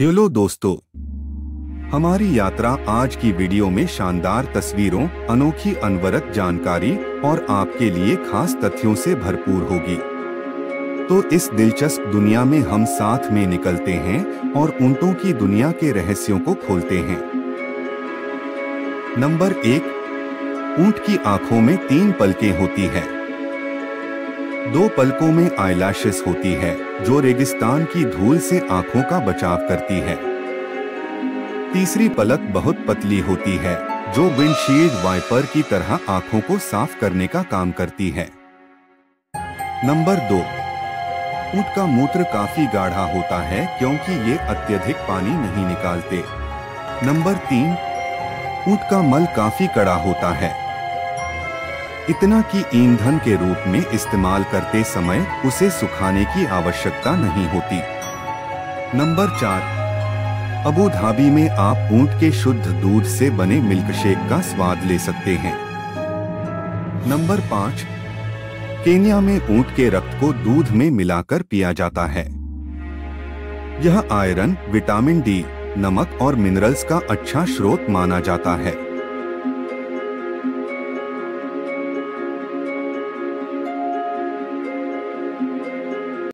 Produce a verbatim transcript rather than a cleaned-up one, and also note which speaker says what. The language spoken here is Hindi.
Speaker 1: हेलो दोस्तों, हमारी यात्रा आज की वीडियो में शानदार तस्वीरों, अनोखी अनवरत जानकारी और आपके लिए खास तथ्यों से भरपूर होगी। तो इस दिलचस्प दुनिया में हम साथ में निकलते हैं और ऊंटों की दुनिया के रहस्यों को खोलते हैं। नंबर एक, ऊंट की आंखों में तीन पलकें होती है। दो पलकों में आईलैशेस होती है जो रेगिस्तान की धूल से आंखों का बचाव करती है। तीसरी पलक बहुत पतली होती है जो विंडशील्ड वाइपर की तरह आंखों को साफ करने का काम करती है। नंबर दो, ऊंट का मूत्र काफी गाढ़ा होता है क्योंकि ये अत्यधिक पानी नहीं निकालते। नंबर तीन, ऊंट का मल काफी कड़ा होता है, इतना कि ईंधन के रूप में इस्तेमाल करते समय उसे सुखाने की आवश्यकता नहीं होती। नंबर चार, अबू धाबी में आप ऊंट के शुद्ध दूध से बने मिल्कशेक का स्वाद ले सकते हैं। नंबर पाँच, केन्या में ऊंट के रक्त को दूध में मिलाकर पिया जाता है। यह आयरन, विटामिन डी, नमक और मिनरल्स का अच्छा स्रोत माना जाता है।